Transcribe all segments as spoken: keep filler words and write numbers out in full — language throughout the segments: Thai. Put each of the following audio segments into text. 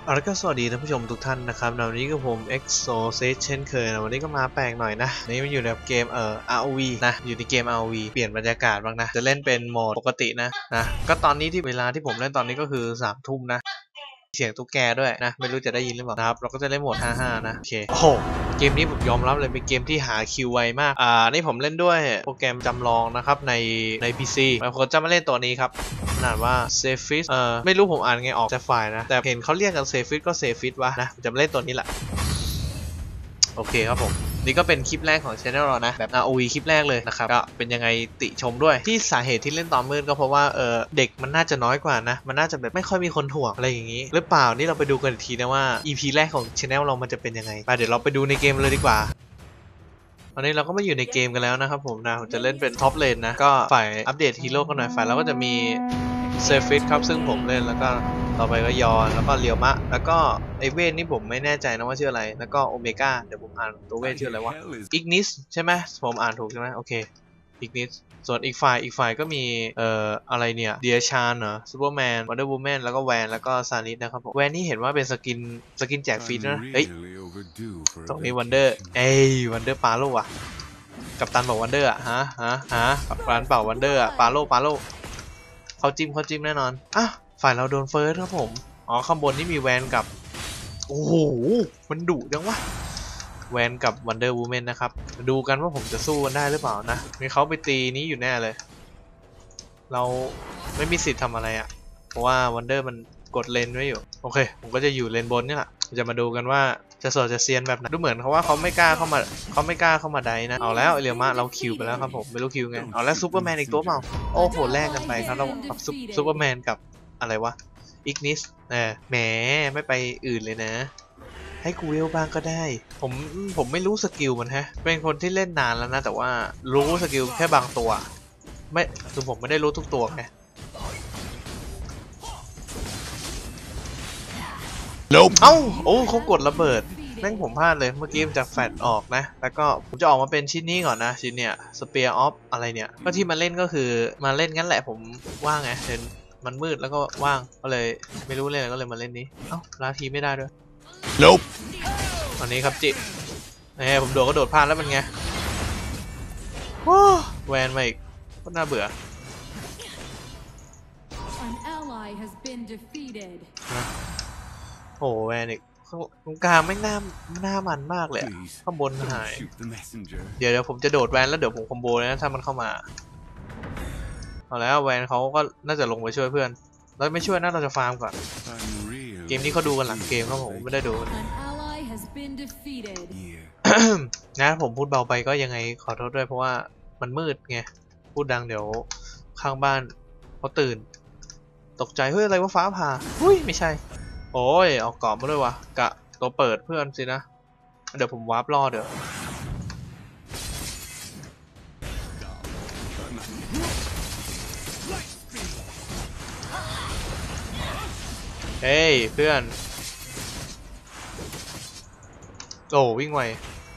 เอาละก็สวัสดีท่านผู้ชมทุกท่านนะครับวันนี้ก็ผม เอ็กโซเซส เช่นเคยนะวันนี้ก็มาแปลกหน่อยนะนี่มันอยู่ในเกมเอ่อ อาร์ โอ วี นะอยู่ในเกม อาร์ โอ วี เปลี่ยนบรรยากาศบ้างนะจะเล่นเป็นโหมดปกตินะนะก็ตอนนี้ที่เวลาที่ผมเล่นตอนนี้ก็คือสามทุ่มนะเสียงตุ๊กแกด้วยนะไม่รู้จะได้ยินหรือเปล่านะครับเราก็จะเล่นโหมดห้าห้านะโอเคโอ้โหเกมนี้ผมยอมรับเลยเป็นเกมที่หาคิวไวมากอ่านี่ผมเล่นด้วยโปรแกรมจำลองนะครับในใน พี ซี แล้วผมจะมาเล่นตัวนี้ครับอ่านว่า Safis เอ่อไม่รู้ผมอ่านไงออกจากไฟล์นะแต่เห็นเขาเรียกกัน Safis ก็ Safis วะนะผมจะมาเล่นตัวนี้แหละโอเคครับผมนี่ก็เป็นคลิปแรกของ Channel เรานะแบบ อาร์ โอ วี คลิปแรกเลยนะครับก็เป็นยังไงติชมด้วยที่สาเหตุที่เล่นตอนมืดก็เพราะว่าเออเด็กมันน่าจะน้อยกว่านะมันน่าจะแบบไม่ค่อยมีคนถ่วงอะไรอย่างนี้หรือเปล่านี่เราไปดูกันอีกทีนะว่า อี พี แรกของ Channel เรามันจะเป็นยังไงไปเดี๋ยวเราไปดูในเกมเลยดีกว่าตอนนี้เราก็มาอยู่ในเกมกันแล้วนะครับผมนะผมจะเล่นเป็นท็อปเลนนะก็ฝ่ายอัปเดตฮีโร่กันหน่อยฝ่ายเราก็จะมีเซฟิสครับซึ่งผมเล่นแล้วก็ต่อไปก็ยอนแล้วก็เรียวมะแล้วก็ไอเวทนี่ผมไม่แน่ใจนะว่าชื่ออะไรแล้วก็โอเมก้าเดี๋ยวผมอ่านตัวเวทชื่ออะไรวะอิกนิสใช่ไหมผมอ่านถูกใช่ไหมโอเคอิกนิสส่วนอีกฝ่ายอีกฝ่ายก็มีเอ่ออะไรเนี่ยเดียชานเหรอซูเปอร์แมนวันเดอร์วูแมนแล้วก็แวนแล้วก็ซานิสนะครับผมแวนนี่เห็นว่าเป็นสกินสกินแจกฟรีนะเฮ้ยตรงนี้วันเดอร์เอ้ยวันเดอร์ปาโลว่ะกัปตันบอกวันเดอร์อะฮะฮะฮะกัปตันเป่าวันเดอร์อะปาโลปาโลเขาจิ้มเขาจิ้มแน่นอนอ่ะฝ่ายเราโดนเฟิร์สครับผมอ๋อข้างบนนี่มีแวนกับโอ้โหมันดุจังวะแวนกับวันเดอร์วูแมนนะครับดูกันว่าผมจะสู้กันได้หรือเปล่านะมีเขาไปตีนี้อยู่แน่เลยเราไม่มีสิทธิ์ทำอะไรอะ่ะเพราะว่าวันเดอร์มันกดเลนไว้อยู่โอเคผมก็จะอยู่เลนบนนี่แหละจะมาดูกันว่าจะสดจะเซียนแบบไหนดูเหมือนเขาว่าเขาไม่กล้าเข้ามาเขาไม่กล้าเข้ามาไดนะเอาแล้วเรียวมะเราคิวไปแล้วครับผมไม่รู้คิวไงเอาแล้วซูเปอร์แมนอีกตัวเปล่าโอ้โหแลกกันไปครับเรากับซูเปอร์แมนกับอะไรวะอิกนิสเออแหมไม่ไปอื่นเลยนะให้กูเวลบ้างก็ได้ผมผมไม่รู้สกิลมันฮะเป็นคนที่เล่นนานแล้วนะแต่ว่ารู้สกิลแค่บางตัวไม่คือผมไม่ได้รู้ทุกตัวไง nope. เอ้าโอ้เขากดระเบิดแม่งผมพลาดเลยเมื่อกี้มันจะแฟดออกนะแล้วก็ผมจะออกมาเป็นชิ้นนี้ก่อนนะชิ้นเนี้ยสเปียร์ออฟอะไรเนี่ยก็ที่มาเล่นก็คือมาเล่นงั้นแหละผมว่างไงเห็นมันมืดแล้วก็ว่างก็เลยไม่รู้เล่นก็เลยมาเล่นนี้เอ้าลาทีไม่ได้ด้วย nope. ตอนนี้ครับจิเอ้ผมโดดก็โดดพลาดแล้วมันไงว้าแวนมาอีกก็น่าเบื่อโอ้แวนอีกตรงกลางไม่น่าหน้ามันมากเลยข้างบนหายเดี๋ยวเดี๋ยวผมจะโดดแวนแล้วเดี๋ยวผมคอมโบเลยนะถ้ามันเข้ามาเอาแล้วแวนเขาก็น่าจะลงไปช่วยเพื่อนเราไม่ช่วยนะเราจะฟาร์มก่อนเกมนี้เขาดูกันหลังเกมครับผมไม่ได้ดูนะผมพูดเบาไปก็ยังไงขอโทษด้วยเพราะว่ามันมืดไงพูดดังเดี๋ยวข้างบ้านเขาตื่นตกใจเฮ้ยอะไรว่าฟ้าผ่าหุ้ยไม่ใช่โอ้ยเอากรอบมาด้วยวะกะตัวเปิดเพื่อนสินะเดี๋ยวผมวาร์ปรอเดี๋ยวเฮ้ยเพื่อนโอ้วิ่งไว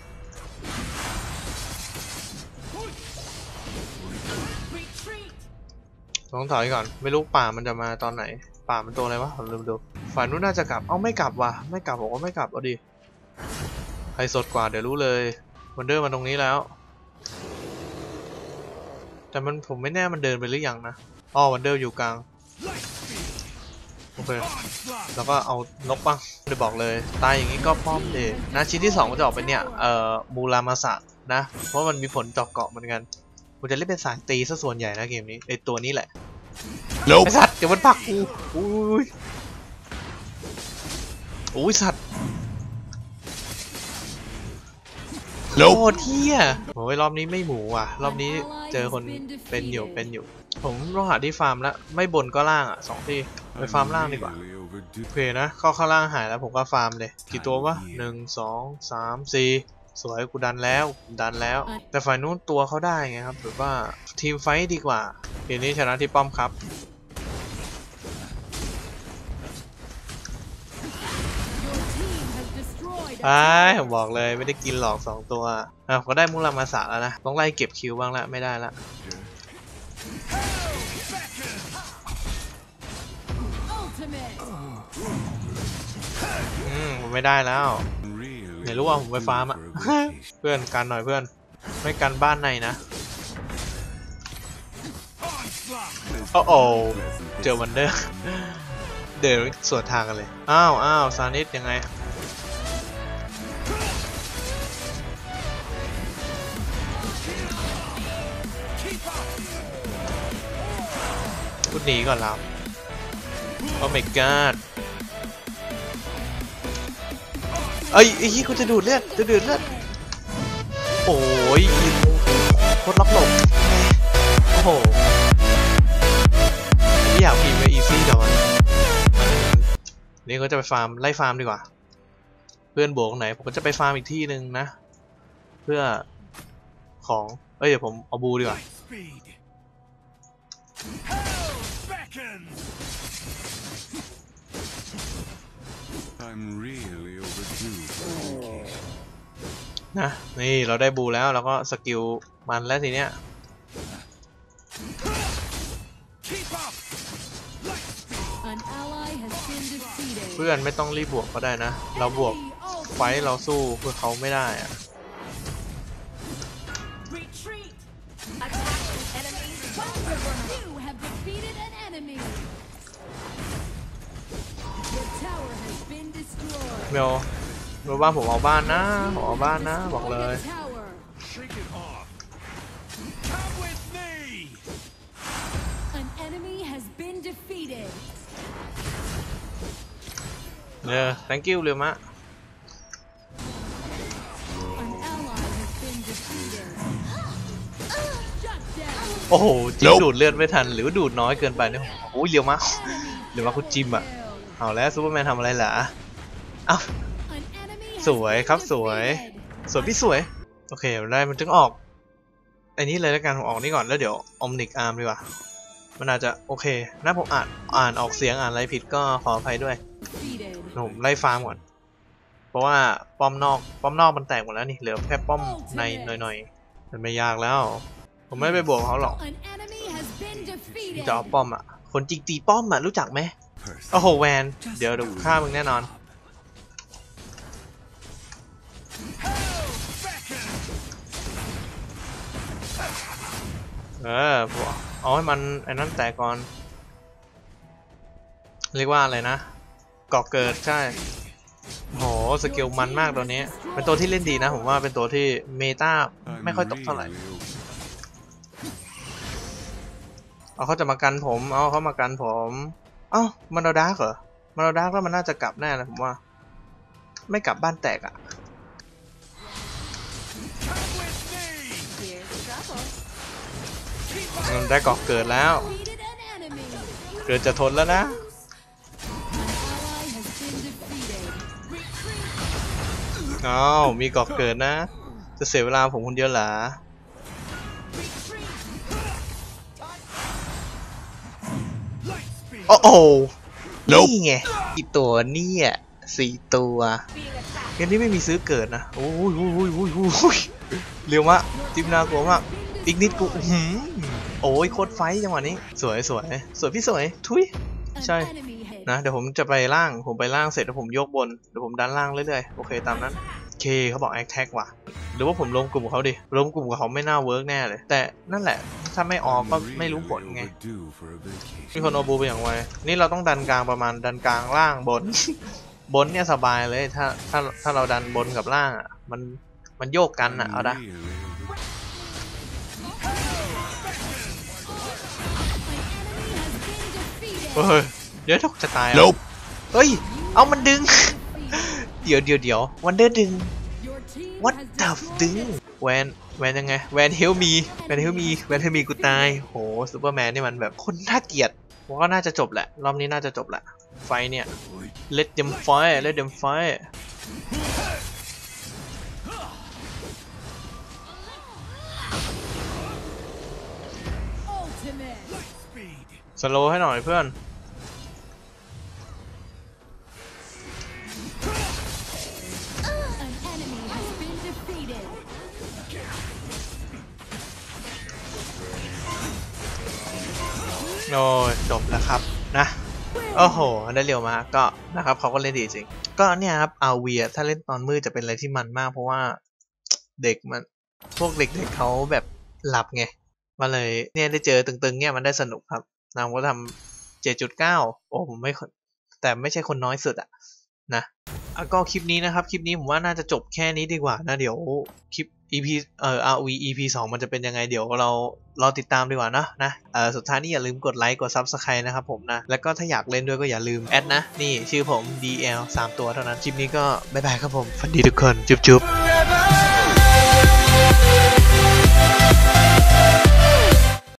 ต้องถอยก่อนไม่รู้ป่ามันจะมาตอนไหนป่ามันตัวอะไรวะผมลืมดูฝ่ายนู้นน่าจะกลับเอ้าไม่กลับว่ะไม่กลับบอกว่าไม่กลับเอาดิใครสดกว่าเดี๋ยวรู้เลยวันเดอร์มาตรงนี้แล้วแต่มันผมไม่แน่มันเดินไปหรือยังนะอ๋อวันเดอร์อยู่กลางโอเคแล้วก็เอานกบ้างเดี๋ยวบอกเลยตายอย่างนี้ก็ป้อมเดนะชิ้นที่สองมันจะออกเป็นเนี่ยเอ่อมูรามาสะนะเพราะมันมีผลเจาะเกาะเหมือนกันผมจะเล่นเป็นสายตีซะส่วนใหญ่นะเกมนี้ไอตัวนี้แหละ nope. ไอสัตว์เดี๋ยวมันปักกูอุ้ยอุ้ยสัตว์ nope. โอ้เที่ยโอ้ยรอบนี้ไม่หมูอ่ะรอบนี้เจอคนเป็นอยู่เป็นอยู่ผมต้องหาที่ฟาร์มแล้วไม่บนก็ล่างอ่ะสองที่ไปฟาร์มล่างดีกว่าโอเคนะเข้าข้างล่างหายแล้วผมก็ฟาร์มเลยกี่ตัววะหนึ่งสองสามสี่สวยกูดันแล้วดันแล้วแต่ฝ่ายนู้นตัวเขาได้ไงครับหรือว่าทีมไฟท์ดีกว่าเกมนี้ชนะที่ป้อมครับไอ้ผมบอกเลยไม่ได้กินหลอกสองตัวอ่ะก็ได้มุรามาสะแล้วนะต้องไล่เก็บคิวบ้างละไม่ได้ละไม่ได้แล้วไหนรู้ว่าผมไปฟาร์มอ่ะ เพื่อนกันหน่อยเพื่อนไม่กันบ้านในนะโอ้โหเจอวันเดอร์เดินสวนทางกันเลยอ้าวอ้าวซานิสยังไงพูดหนีก่อนแล้วโอ้ my god เอ้ยไอ้ยี่กูจะดูดเลือดจะดูดเลือดโอ้ยโคตรล็อกหลบโอ้โหไม่อยากพิมพ์ไปอีซี่แต่ว่านี่ก็จะไปฟาร์มไล่ฟาร์มดีกว่าเพื่อนบวกไหนผมก็จะไปฟาร์มอีกที่หนึ่งนะเพื่อของเอ้ยเดี๋ยวผมเอาบูดีกว่านะนี่เราได้บูแล้วเราก็สกิลมันแล้วทีเนี้ยเพื่อนไม่ต้องรีบบวกก็ได้นะเราบวกไฟเราสู้เพื่อเขาไม่ได้อะเมลเมลบ้านผมเอาบ้านนะผมเอาบ้านนะบอกเลยเนี่ย thank you เรือมะโอ้โหจิมดูดเลือดไม่ทันหรือดูดน้อยเกินไปเนี่ยโอ้ยเรียวมะเรียวมะคุณจิมอ่ะเอาแล้วซูเปอร์แมนทำอะไรล่ะอ้าวสวยครับสวยสวยพี่สวยโอเคได้มันจึงออกไอ้นี้เลยแล้วกันผมออกนี่ก่อนแล้วเดี๋ยวออมนิกอาร์มดีกว่ามันอาจจะโอเคนะผมอ่านอ่านออกเสียงอ่านอะไรผิดก็ขออภัยด้วยผมไล่ฟาร์มก่อนเพราะว่าป้อมนอกป้อมนอกมันแตกหมดแล้วนี่เหลือแค่ป้อมในหน่อยๆมันไม่ยากแล้วผมไม่ไปบวกเขาหรอกจะเอาป้อมอ่ะคนจริงตีป้อมอ่ะรู้จักไหมโอ้โหแวนเดี๋ยวดูฆ่ามึงแน่นอนเออเอาให้มันไอ้นั่นแตกก่อนเรียกว่าอะไรนะก่อเกิดใช่โหสกิลมันมากตัวนี้เป็นตัวที่เล่นดีนะผมว่าเป็นตัวที่เมตาไม่ค่อยตกเท่าไหร่เอาเขาจะมากันผมเอาเขามากันผมเอ้ามันเอาดาร์กเหรอมันเอาดาร์กแล้วมันน่าจะกลับแน่เลยผมว่าไม่กลับบ้านแตกอ่ะมันได้ก่อเกิดแล้วเกิดจะทนแล้วนะอ้าวมีก่อเกิดนะจะเสียเวลาผมคนเดียวเหรอโอ้โหนี่ไงกี่ตัวเนี่ยสี่ตัวงั้นนี่ไม่มีซื้อเกิดนะโอ้ยโอ้ยโอ้ยโอ้ยโอ้ยเร็วมากจิ้มหน้ากลัวมากอีกนิดกูหืมโอ้ยโคตรไฟจังหวะนี้สวยสวยสวยพี่สวยทุยใช่นะเดี๋ยวผมจะไปล่างผมไปล่างเสร็จแล้วผมยกบนเดี๋ยวผมดันล่างเรื่อยๆโอเคตามนั้นเคเขาบอกแอคแท็กว่ะหรือว่าผมรวมกลุ่มกับเขาดิรวมกลุ่มกับเขาไม่น่าเวิร์กแน่เลยแต่นั่นแหละถ้าไม่ออกก็ไม่รู้ผลไงมีคนโอบูไปอย่างไวนี่เราต้องดันกลางประมาณดันกลางล่างบน บนเนี่ยสบายเลยถ้าถ้าถ้าเราดันบนกับล่างอ่ะมันมันโยกกันอ่ะเอาได้เฮ้ยเดี๋ยวทุกจะตายอ่ะเฮ้ยเอามันดึง เดี๋ยวเดี๋ยวเดี๋ยววันเดอร์ดึง what the ดึงแวนแวนยังไงแวนเฮลมีแวนเฮลมีแวนเฮลมีกูตายโหซูเปอร์แมนนี่มันแบบคนน่าเกลียดผมก็น่าจะจบแหละรอบนี้น่าจะจบแหละไฟเนี่ย let them fight let them fight สโลว์ให้หน่อยเพื่อนโอ้ยจบแล้วครับนะโอ้โหได้เร็วมากก็นะครับเขาก็เล่นดีจริงก็เนี่ยครับอาวีถ้าเล่นตอนมืดจะเป็นอะไรที่มันมากเพราะว่าเด็กมันพวกเด็กๆเขาแบบหลับไงมาเลยเนี่ยได้เจอตึงๆเนี่ยมันได้สนุกครับนางก็ทำเจ็ดจุดเก้าโอ้ผมไม่แต่ไม่ใช่คนน้อยสุดอะนะก็คลิปนี้นะครับคลิปนี้ผมว่าน่าจะจบแค่นี้ดีกว่านะเดี๋ยวคลิป อี พี เอ่อ อาร์ โอ วี อี พี สองมันจะเป็นยังไงเดี๋ยวเรารอติดตามดีกว่านะนะเอ่อสุดท้ายนี่อย่าลืมกดไลค์กด ซับสไครบ์ นะครับผมนะแล้วก็ถ้าอยากเล่นด้วยก็อย่าลืมแอดนะนี่ชื่อผม ดี แอล สามตัวเท่านั้นคลิปนี้ก็บ๊ายบายครับผมฝันดีทุกคนจุ๊บๆ